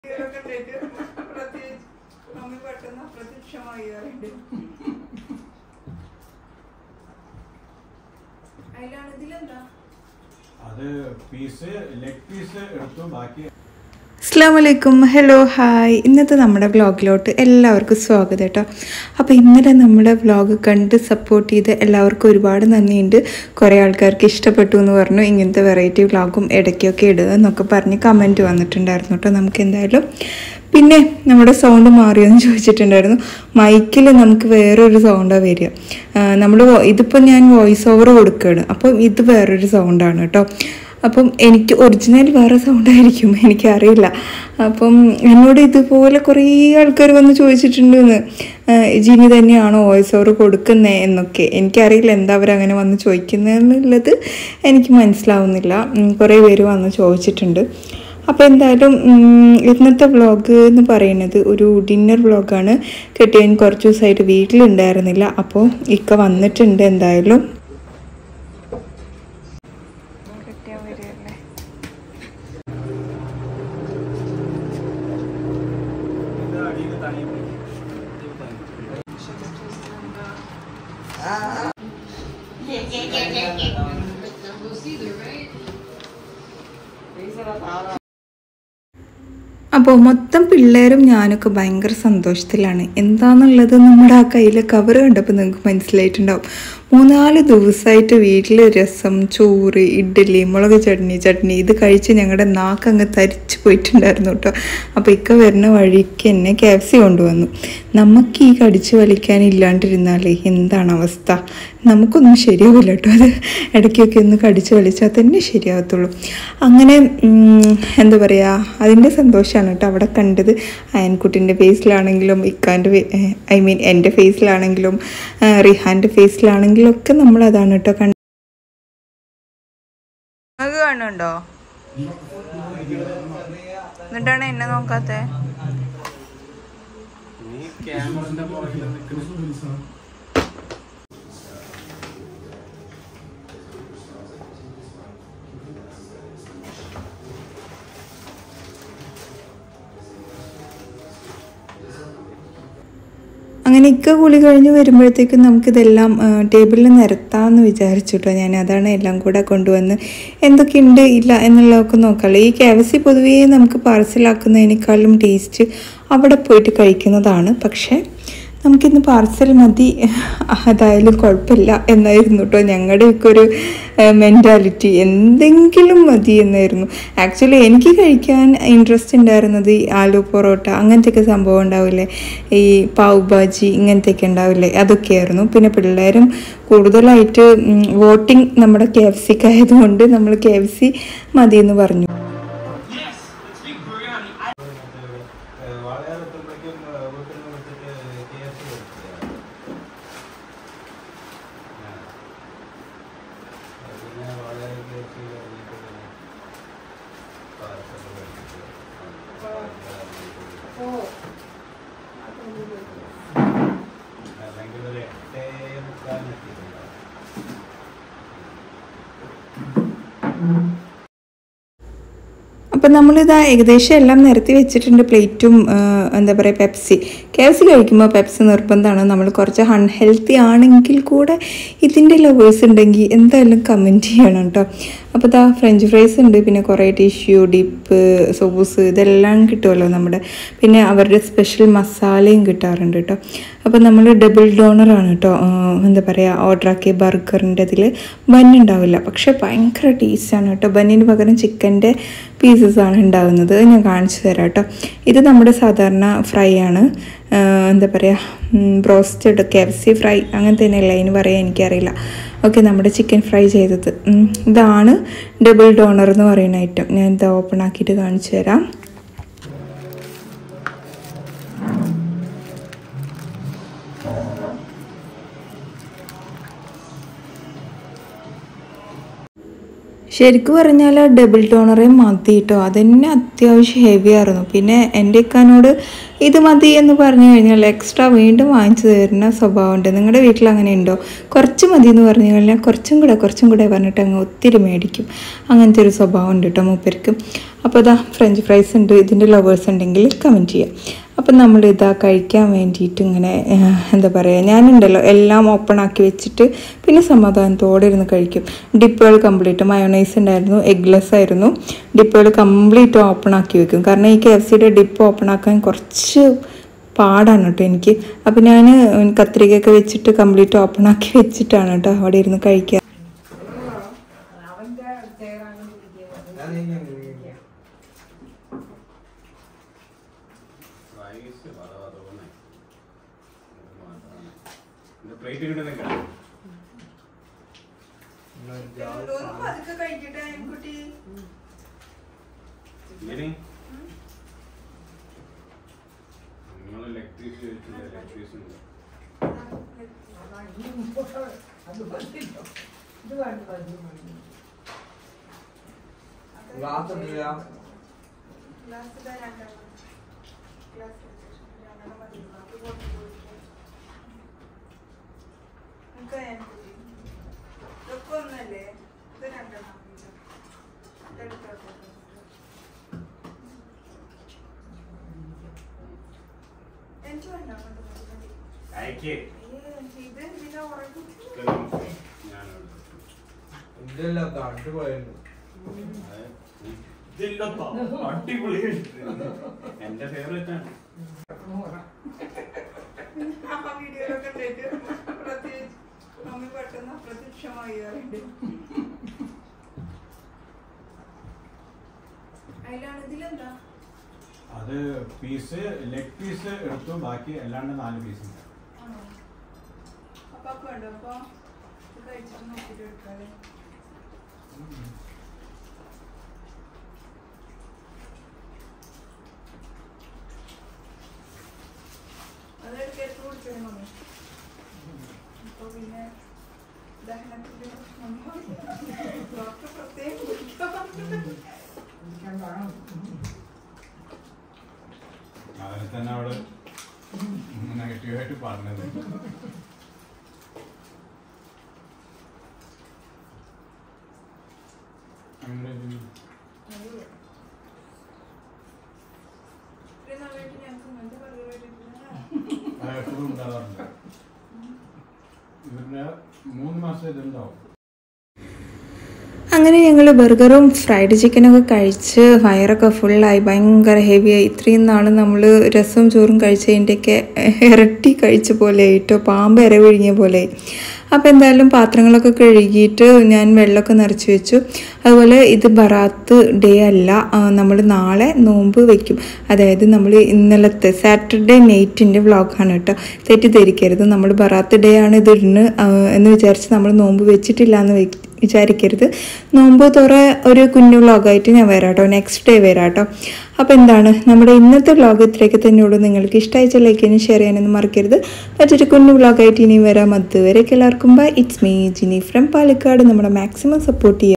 അസ്സലാമു അലൈക്കും. Hello hi. ഇന്നത്തെ നമ്മുടെ വ്ളോഗിലോട്ട് എല്ലാവർക്കും സ്വാഗതം കേട്ടോ. അപ്പോൾ ഇന്നലെ നമ്മുടെ വ്ളോഗ് കണ്ട് സപ്പോർട്ട് ചെയ്ത് എല്ലാവർക്കും ഒരുപാട് നന്ദിയുണ്ട്. കുറേ ആൾക്കാർക്ക് ഇഷ്ടപ്പെട്ടു എന്ന് പറഞ്ഞു. ഇങ്ങനത്തെ വെറൈറ്റി വ്ളോഗും ഇടയ്ക്കൊക്കെ ഇടുക എന്നൊക്കെ പറഞ്ഞ് കമൻറ്റ് വന്നിട്ടുണ്ടായിരുന്നു കേട്ടോ. നമുക്ക് എന്തായാലും പിന്നെ നമ്മുടെ സൗണ്ട് മാറിയെന്ന് ചോദിച്ചിട്ടുണ്ടായിരുന്നു. മൈക്കിൽ നമുക്ക് വേറൊരു സൗണ്ടാണ് വരിക. ഇതിപ്പോൾ ഞാൻ വോയിസ് ഓവർ കൊടുക്കുകയാണ്, അപ്പം ഇത് വേറൊരു സൗണ്ടാണ് കേട്ടോ. അപ്പം എനിക്ക് ഒറിജിനൽ വേറെ സൗണ്ടായിരിക്കും, എനിക്കറിയില്ല. അപ്പം എന്നോട് ഇതുപോലെ കുറേ ആൾക്കാർ വന്ന് ചോദിച്ചിട്ടുണ്ടെന്ന്, ജിനി തന്നെയാണോ വോയിസ് ഓവർ കൊടുക്കുന്നത് എന്നൊക്കെ. എനിക്കറിയില്ല എന്താ അവരങ്ങനെ വന്ന് ചോദിക്കുന്നതെന്നുള്ളത് എനിക്ക് മനസ്സിലാവുന്നില്ല. കുറേ പേര് വന്ന് ചോദിച്ചിട്ടുണ്ട്. അപ്പോൾ എന്തായാലും ഇന്നത്തെ വ്ളോഗ് എന്ന് പറയുന്നത് ഒരു ഡിന്നർ വ്ളോഗാണ്. കെട്ടിയൻ കുറച്ച് ദിവസമായിട്ട് വീട്ടിലുണ്ടായിരുന്നില്ല, അപ്പോൾ ഇക്ക വന്നിട്ടുണ്ട്. എന്തായാലും അപ്പോൾ മൊത്തം പിള്ളേരും ഞാനൊക്കെ ഭയങ്കര സന്തോഷത്തിലാണ്. എന്താണെന്നുള്ളത് നമ്മുടെ ആ കയ്യിലെ കവർ കണ്ടപ്പോൾ നിങ്ങൾക്ക് മനസ്സിലായിട്ടുണ്ടാവും. 3-4 ദിവസമായിട്ട് വീട്ടിൽ രസം, ചോറ്, ഇഡ്ഡലി, മുളക് ചട്നി ഇത് കഴിച്ച് ഞങ്ങളുടെ നാക്കങ്ങ് തരിച്ചു പോയിട്ടുണ്ടായിരുന്നു കേട്ടോ. അപ്പോൾ ഇക്ക വരുന്ന വഴിക്ക് എന്നെ KFC കൊണ്ടുവന്നു. നമുക്ക് ഈ കടിച്ചു വലിക്കാനില്ലാണ്ടിരുന്നാലേ എന്താണ് അവസ്ഥ? നമുക്കൊന്നും ശരിയാവില്ല കേട്ടോ. അത് ഇടയ്ക്കൊക്കെ ഒന്ന് കടിച്ചു വലിച്ചാൽ തന്നെ ശരിയാകത്തുള്ളൂ. അങ്ങനെ എന്താ പറയുക, അതിൻ്റെ സന്തോഷമാണ് കേട്ടോ അവിടെ കണ്ടത്. അയൻകുട്ടിൻ്റെ ഫേസിലാണെങ്കിലും എൻ്റെ ഫേസിലാണെങ്കിലും റിഹാൻ്റെ ഫേസിലാണെങ്കിലും ഒക്കെ നമ്മളതാണ് കേട്ടോ കണ്ടത്. കാണുന്നുണ്ടോ? എന്നിട്ടാണ് എന്നെ നോക്കാത്ത? അങ്ങനെ ഇക്ക കുളി കഴിഞ്ഞ് വരുമ്പോഴത്തേക്കും നമുക്കിതെല്ലാം ടേബിളിൽ നിരത്താമെന്ന് വിചാരിച്ചു കേട്ടോ. ഞാൻ അതാണ് എല്ലാം കൂടെ കൊണ്ടുവന്ന് എന്തൊക്കെയുണ്ട് ഇല്ല എന്നുള്ളതൊക്കെ നോക്കാമല്ലോ. ഈ KFC പൊതുവേ നമുക്ക് പാർസലാക്കുന്നതിനേക്കാളും ടേസ്റ്റ് അവിടെ പോയിട്ട് കഴിക്കുന്നതാണ്. പക്ഷേ നമുക്കിന്ന് പാർസൽ മതി, അതായാലും കുഴപ്പമില്ല എന്നായിരുന്നു കേട്ടോ ഞങ്ങളുടെയൊക്കെ ഒരു മെൻറ്റാലിറ്റി. എന്തെങ്കിലും മതി എന്നായിരുന്നു. ആക്ച്വലി എനിക്ക് കഴിക്കാൻ ഇൻട്രസ്റ്റ് ഉണ്ടായിരുന്നത് ഈ ആലു പൊറോട്ട അങ്ങനത്തെയൊക്കെ സംഭവം ഉണ്ടാവില്ലേ, ഈ പാവ് ഭാജി ഇങ്ങനത്തെയൊക്കെ ഉണ്ടാവില്ലേ, അതൊക്കെയായിരുന്നു. പിന്നെ പിള്ളേരും കൂടുതലായിട്ട് വോട്ടിംഗ് നമ്മുടെ KFCക്ക് ആയതുകൊണ്ട് നമ്മൾ KFC മതിയെന്ന് പറഞ്ഞു. അപ്പം നമ്മളിതാ ഏകദേശം എല്ലാം നിരത്തി വെച്ചിട്ടുണ്ട്. പ്ലേറ്റും എന്താ പറയുക പെപ്സി. KFC കഴിക്കുമ്പോൾ പെപ്സി നിർബന്ധമാണ്. നമ്മൾ കുറച്ച് അൺഹെൽത്തി ആണെങ്കിൽ കൂടെ ഇതിൻ്റെ ലവേഴ്സ് ഉണ്ടെങ്കിൽ എന്തായാലും കമൻറ്റ് ചെയ്യണം കേട്ടോ. അപ്പോൾ ഇതാ ഫ്രഞ്ച് ഫ്രൈസ് ഉണ്ട്, പിന്നെ കുറേ ടിഷ്യൂ, ഡിപ്പ്, സോസ് ഇതെല്ലാം കിട്ടുമല്ലോ നമ്മുടെ. പിന്നെ അവരുടെ സ്പെഷ്യൽ മസാലയും കിട്ടാറുണ്ട് കേട്ടോ. അപ്പോൾ നമ്മൾ ഡബിൾ ഡോണറാണ് കേട്ടോ എന്താ പറയുക ഓർഡറാക്കിയ ബർഗറിൻ്റെ അതിൽ ബന്നുണ്ടാവില്ല, പക്ഷേ ഭയങ്കര ടേസ്റ്റാണ് കേട്ടോ. ബന്നിന് പകരം ചിക്കൻ്റെ പീസസാണ് ഉണ്ടാകുന്നത്. ഞാൻ കാണിച്ചു തരാം കേട്ടോ. ഇത് നമ്മുടെ സാധാരണ ഫ്രൈ ആണ്, എന്താ പറയുക ബ്രോസ്റ്റഡ് KFC ഫ്രൈ അങ്ങനത്തെ തന്നെയല്ല അതിന് പറയാൻ എനിക്കറിയില്ല. ഓക്കെ, നമ്മുടെ ചിക്കൻ ഫ്രൈ ചെയ്തത് ഇതാണ് ഡബിൾ ഡോണർ എന്ന് പറയുന്ന ഐറ്റം. ഞാൻ ഇത് ഓപ്പൺ ആക്കിയിട്ട് കാണിച്ചു തരാം. ശരിക്കും പറഞ്ഞാൽ ഡബിൾ ടോണറേ മതി കേട്ടോ. അതന്നെ അത്യാവശ്യം ഹെവി ആയിരുന്നു. പിന്നെ എൻ്റെ ഇക്കാനോട് ഇത് മതി എന്ന് പറഞ്ഞു കഴിഞ്ഞാൽ എക്സ്ട്രാ വീണ്ടും വാങ്ങിച്ചു തരുന്ന സ്വഭാവമുണ്ട്. നിങ്ങളുടെ വീട്ടിൽ അങ്ങനെ ഉണ്ടോ? കുറച്ച് മതി എന്ന് പറഞ്ഞു കഴിഞ്ഞാൽ കുറച്ചും കൂടെ പറഞ്ഞിട്ട് അങ്ങ് ഒത്തിരി മേടിക്കും. അങ്ങനത്തെ ഒരു സ്വഭാവം ഉണ്ട് കേട്ടോ മൂപ്പർക്ക്. അപ്പോൾ ഇതാ ഫ്രഞ്ച് ഫ്രൈസ് ഉണ്ട്. ഇതിൻ്റെ ലവേഴ്സ് ഉണ്ടെങ്കിൽ കമൻറ്റ് ചെയ്യാം. അപ്പം നമ്മളിതാ കഴിക്കാൻ വേണ്ടിയിട്ട് ഇങ്ങനെ എന്താ പറയുക, ഞാനുണ്ടല്ലോ എല്ലാം ഓപ്പൺ ആക്കി വെച്ചിട്ട് പിന്നെ സമാധാനത്തോടെ ഇരുന്ന് കഴിക്കും. ഡിപ്പുകൾ കംപ്ലീറ്റ് മയോണൈസ് ഉണ്ടായിരുന്നു, എഗ്ലെസ് ആയിരുന്നു. ഡിപ്പുകൾ കംപ്ലീറ്റ് ഓപ്പൺ ആക്കി വെക്കും. കാരണം ഈ KFCയുടെ ഡിപ്പ് ഓപ്പൺ ആക്കാൻ കുറച്ച് പാടാണ് കേട്ടോ എനിക്ക്. അപ്പം ഞാൻ കത്രികയൊക്കെ വെച്ചിട്ട് കംപ്ലീറ്റ് ഓപ്പൺ ആക്കി വെച്ചിട്ടാണ് കേട്ടോ അവിടെ ഇരുന്ന് കഴിക്കുക. എന്റെ ഫേവറേറ്റ് ആണ്. അത് പീസ് ലെഗ് പീസ് എടുത്തു, ബാക്കി അല്ലാണ്ട് 4 പീസ് ഉണ്ട്. അതിൽ തന്നെ അവള് നെഗറ്റീവായിട്ട് പറഞ്ഞത്. എപ്പോഴും ഉണ്ടാകാറുണ്ട്. ഇവരുടെ 3 മാസം ഇതുണ്ടാവും. അങ്ങനെ ഞങ്ങൾ ബർഗറും ഫ്രൈഡ് ചിക്കനൊക്കെ കഴിച്ച് വയറൊക്കെ ഫുള്ളായി, ഭയങ്കര ഹെവിയായി. ഇത്രയും നാൾ നമ്മൾ രസവും ചോറും കഴിച്ചതിൻ്റെയൊക്കെ ഇരട്ടി കഴിച്ച പോലെ ആയിട്ടോ, പാമ്പ് ഇര വിഴുങ്ങിയ പോലെ. അപ്പോൾ എന്തായാലും പാത്രങ്ങളൊക്കെ കഴുകിയിട്ട് ഞാൻ വെള്ളമൊക്കെ നിറച്ച് വെച്ചു. അതുപോലെ ഇത് ബറാത്ത് ഡേ അല്ല, നമ്മൾ നാളെ നോമ്പ് വയ്ക്കും. അതായത് നമ്മൾ ഇന്നലത്തെ സാറ്റർഡേ നൈറ്റിൻ്റെ വ്ളോഗാണ് കേട്ടോ, തെറ്റിദ്ധരിക്കരുത്. നമ്മൾ ബറാത്ത് ഡേ ആണ് ഇത് എന്ന് വിചാരിച്ച് നമ്മൾ നോമ്പ് വെച്ചിട്ടില്ല എന്ന് വിചാരിക്കരുത്. നോമ്പ് തുറ ഒരു കുഞ്ഞു വ്ളോഗായിട്ട് ഞാൻ വരാം കേട്ടോ, നെക്സ്റ്റ് ഡേ വരാം കേട്ടോ. അപ്പോൾ എന്താണ് നമ്മുടെ ഇന്നത്തെ വ്ളോഗ് ഇത്രയൊക്കെ തന്നെയുള്ളൂ. നിങ്ങൾക്ക് ഇഷ്ടമായിച്ച ലൈക്ക് ചെയ്യാനും ഷെയർ ചെയ്യാനൊന്നും മറക്കരുത്. മറ്റൊരു കുഞ്ഞു വ്ളോഗായിട്ട് ഇനിയും വരാം. അതുവരെയൊക്കെ എല്ലാവർക്കും bye. It's me Jini from Palakkad. നമ്മുടെ മാക്സിമം സപ്പോർട്ട് ചെയ്യുക.